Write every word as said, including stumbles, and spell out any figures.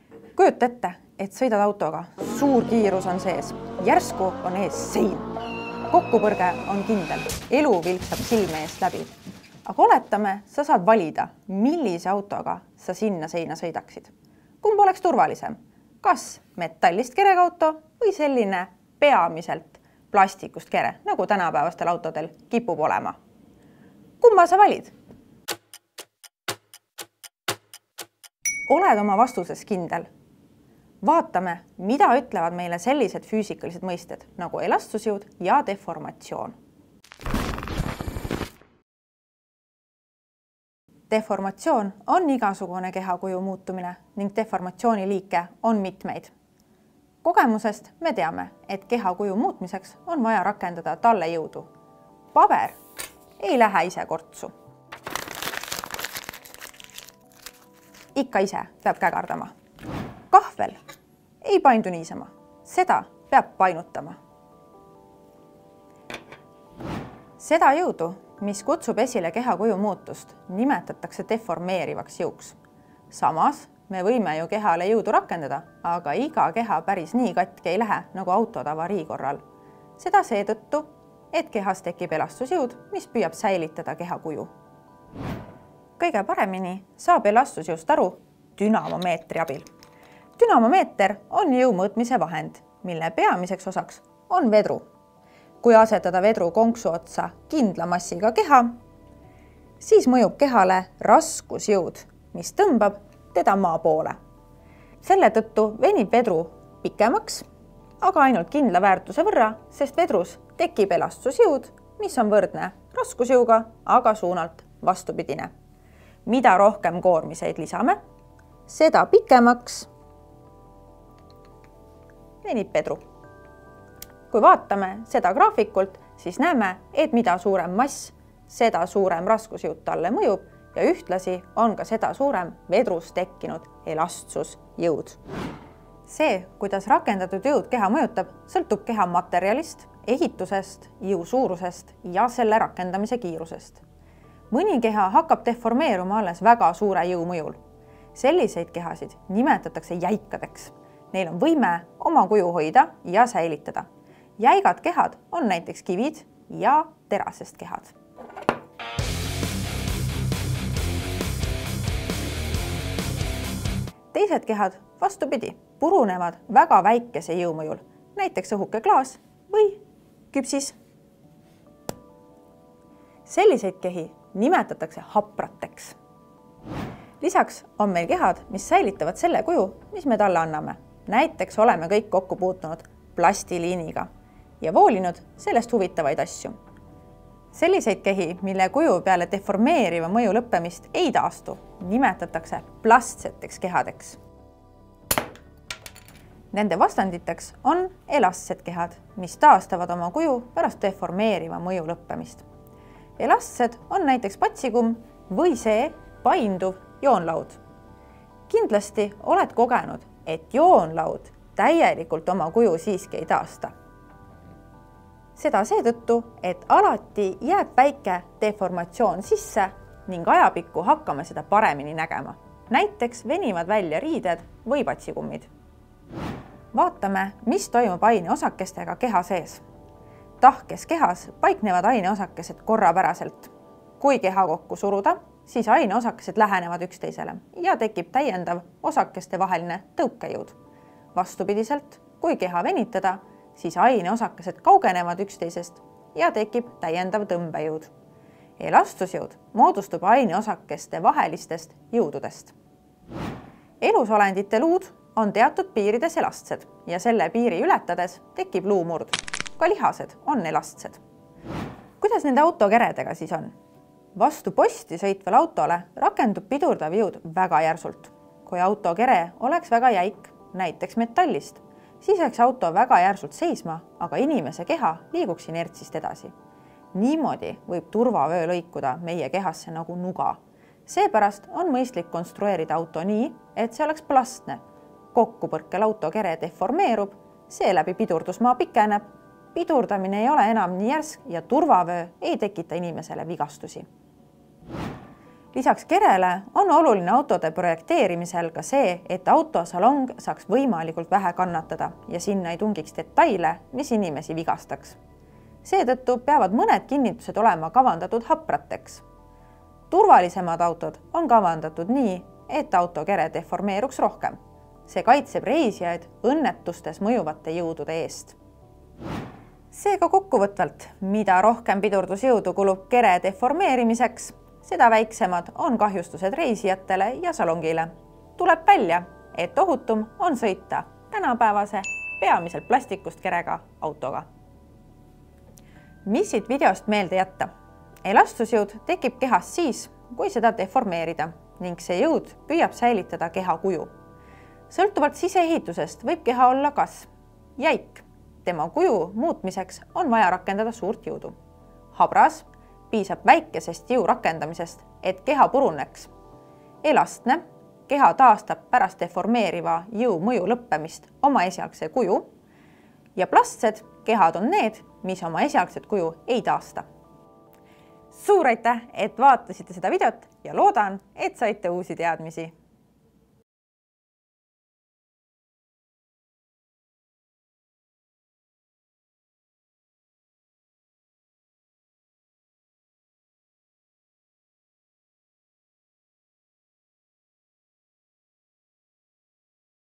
Kujuta ette, et sõidad autoga, suur kiirus on sees, järsku on ees sein. Kokkupõrge on kindel, elu vilksab silme eest läbi. Aga oletame, sa saad valida, millise autoga sa sinna seina sõidaksid. Kumb oleks turvalisem? Kas metallist kerega auto või selline peamiselt plastikust kere, nagu tänapäevastel autodel kipub olema? Kumma sa valid? Oled oma vastuses kindel? Vaatame, mida ütlevad meile sellised füüsikalised mõisted nagu elastsusjõud ja deformatsioon. Deformatsioon on igasugune kehakuju muutumine ning deformatsiooni liike on mitmeid. Kogemusest me teame, et kehakuju muutmiseks on vaja rakendada talle jõudu. Paber ei lähe ise kortsu. Ikka ise peab kägardama. Kahvel ei paindu niisama, seda peab painutama. Seda jõudu, mis kutsub esile kehakuju muutust, nimetatakse deformeerivaks jõuks. Samas me võime ju kehale jõudu rakendada, aga iga keha päris nii katki ei lähe nagu autod avarii korral. Seda seetõttu, et kehas tekib elastusjõud, mis püüab säilitada kehakuju. Kõige paremini saab elastusjõust aru dünamomeetri abil. Dünamomeeter on jõu mõõtmise vahend, mille peamiseks osaks on vedru. Kui asetada vedru konksu otsa kindla massiga keha, siis mõjub kehale raskusjõud, mis tõmbab teda maa poole. Selle tõttu venib vedru pikemaks, aga ainult kindla väärtuse võrra, sest vedrus tekib elastusjõud, mis on võrdne raskusjõuga, aga suunalt vastupidine. Mida rohkem koormiseid lisame, seda pikemaks venib vedru. Kui vaatame seda graafikult, siis näeme, et mida suurem mass, seda suurem raskusjõud talle mõjub ja ühtlasi on ka seda suurem vedrus tekkinud elastsusjõud. See, kuidas rakendatud jõud keha mõjutab, sõltub keha materjalist, ehitusest, jõu suurusest ja selle rakendamise kiirusest. Mõni keha hakkab deformeeruma alles väga suure jõu mõjul. Selliseid kehasid nimetatakse jäikadeks. Neil on võime oma kuju hoida ja säilitada. Jäigad kehad on näiteks kivid ja terasest kehad. Teised kehad, vastupidi, purunevad väga väikese jõumõjul, näiteks õhuke klaas või küpsis. Selliseid kehi nimetatakse haprateks. Lisaks on meil kehad, mis säilitavad selle kuju, mis me talle anname. Näiteks oleme kõik kokku puutunud plastiliiniga ja voolinud sellest huvitavaid asju. Selliseid kehi, mille kuju peale deformeeriva mõju lõppemist ei taastu, nimetatakse plastseteks kehadeks. Nende vastanditeks on elastsed kehad, mis taastavad oma kuju pärast deformeeriva mõju lõppemist. Elastsed on näiteks patsikumm või see painduv joonlaud. Kindlasti oled kogenud, et joonlaud täielikult oma kuju siiski ei taasta. Seda seetõttu, et alati jääb väike deformatsioon sisse ning ajapikku hakkame seda paremini nägema. Näiteks venivad välja riided või patsikummid. Vaatame, mis toimub aineosakestega keha sees. Tahkes kehas paiknevad aineosakesed korrapäraselt. Kui keha kokku suruda, siis aineosakesed lähenevad üksteisele ja tekib täiendav osakeste vaheline tõukejõud. Vastupidiselt, kui keha venitada, siis aineosakesed kaugenevad üksteisest ja tekib täiendav tõmbejõud. Elastusjõud moodustub aineosakeste vahelistest jõududest. Elusolendite luud on teatud piirides elastsed ja selle piiri ületades tekib luumurd. Ka lihased on elastsed. Kuidas nende autokeredega siis on? Vastu posti sõitval autole rakendub pidurdav jõud väga järsult. Kui autokere oleks väga jäik, näiteks metallist, siis jääks auto väga järsult seisma, aga inimese keha liiguks inertsist edasi. Niimoodi võib turvavöö lõikuda meie kehasse nagu nuga. Seepärast on mõistlik konstrueerida auto nii, et see oleks plastne. Kokkupõrkel autokere deformeerub, seeläbi pidurdusmaa pikeneb. Pidurdamine ei ole enam nii järsk ja turvavöö ei tekita inimesele vigastusi. lisaks kerele on oluline autode projekteerimisel ka see, et autosalong saaks võimalikult vähe kannatada ja sinna ei tungiks detaile, mis inimesi vigastaks. Seetõttu peavad mõned kinnitused olema kavandatud haprateks. Turvalisemad autod on kavandatud nii, et autokere deformeeruks rohkem. See kaitseb reisijaid õnnetustes mõjuvate jõudude eest. Seega kokkuvõtvalt, mida rohkem pidurdusjõudu kulub kere deformeerimiseks, seda väiksemad on kahjustused reisijatele ja salongile. Tuleb välja, et ohutum on sõita tänapäevase peamiselt plastikust kerega autoga. Mis siit videost meelde jätta? Elastusjõud tekib kehas siis, kui seda deformeerida ning see jõud püüab säilitada keha kuju. Sõltuvalt siseehitusest võib keha olla kas jäik. Tema kuju muutmiseks on vaja rakendada suurt jõudu. Habras piisab väikesest jõu rakendamisest, et keha puruneks. Elastne keha taastab pärast deformeeriva jõu mõju lõppemist oma esialgse kuju ja plastsed kehad on need, mis oma esialgset kuju ei taasta. Suur aitäh, et vaatasite seda videot ja loodan, et saite uusi teadmisi.